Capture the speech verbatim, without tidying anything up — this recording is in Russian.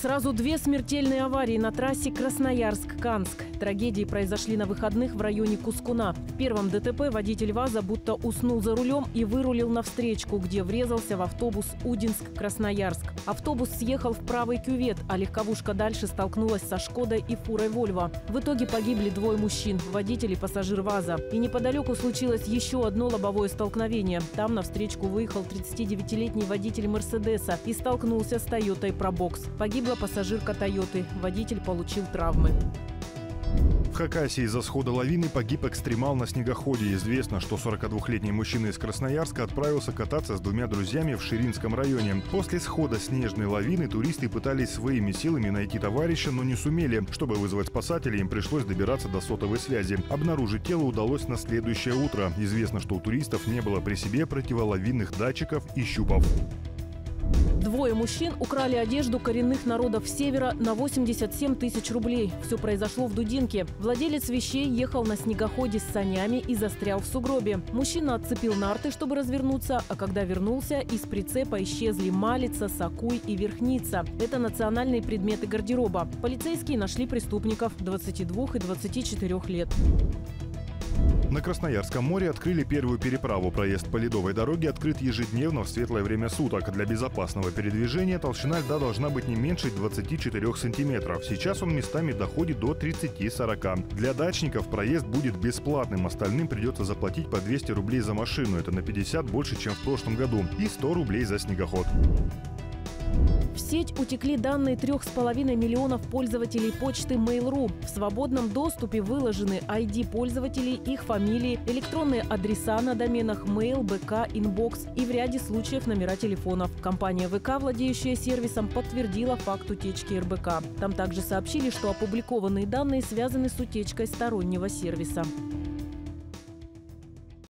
Сразу две смертельные аварии на трассе Красноярск-Канск. Трагедии произошли на выходных в районе Кускуна. В первом ДТП водитель ВАЗа будто уснул за рулем и вырулил навстречку, где врезался в автобус Удинск-Красноярск. Автобус съехал в правый кювет, а легковушка дальше столкнулась со «Шкодой» и фурой «Вольво». В итоге погибли двое мужчин – водитель и пассажир ВАЗа. И неподалеку случилось еще одно лобовое столкновение. Там навстречку выехал тридцатидевятилетний водитель «Мерседеса» и столкнулся с «Тойотой Пробокс». Погибла пассажирка «Тойоты». Водитель получил травмы. В Хакасии из-за схода лавины погиб экстремал на снегоходе. Известно, что сорокадвухлетний мужчина из Красноярска отправился кататься с двумя друзьями в Ширинском районе. После схода снежной лавины туристы пытались своими силами найти товарища, но не сумели. Чтобы вызвать спасателей, им пришлось добираться до сотовой связи. Обнаружить тело удалось на следующее утро. Известно, что у туристов не было при себе противолавинных датчиков и щупов. Двое мужчин украли одежду коренных народов Севера на восемьдесят семь тысяч рублей. Все произошло в Дудинке. Владелец вещей ехал на снегоходе с санями и застрял в сугробе. Мужчина отцепил нарты, чтобы развернуться, а когда вернулся, из прицепа исчезли малица, сакуй и верхница. Это национальные предметы гардероба. Полицейские нашли преступников двадцати двух и двадцати четырёх лет. На Красноярском море открыли первую переправу. Проезд по ледовой дороге открыт ежедневно в светлое время суток. Для безопасного передвижения толщина льда должна быть не меньше двадцати четырёх сантиметров. Сейчас он местами доходит до тридцати-сорока. Для дачников проезд будет бесплатным. Остальным придется заплатить по двести рублей за машину. Это на пятьдесят больше, чем в прошлом году. И сто рублей за снегоход. В сеть утекли данные трех с половиной миллионов пользователей почты Mail.ru. В свободном доступе выложены ай ди пользователей, их фамилии, электронные адреса на доменах Mail, бэ ка, Inbox и в ряде случаев номера телефонов. Компания вэ ка, владеющая сервисом, подтвердила факт утечки эр бэ ка. Там также сообщили, что опубликованные данные связаны с утечкой стороннего сервиса.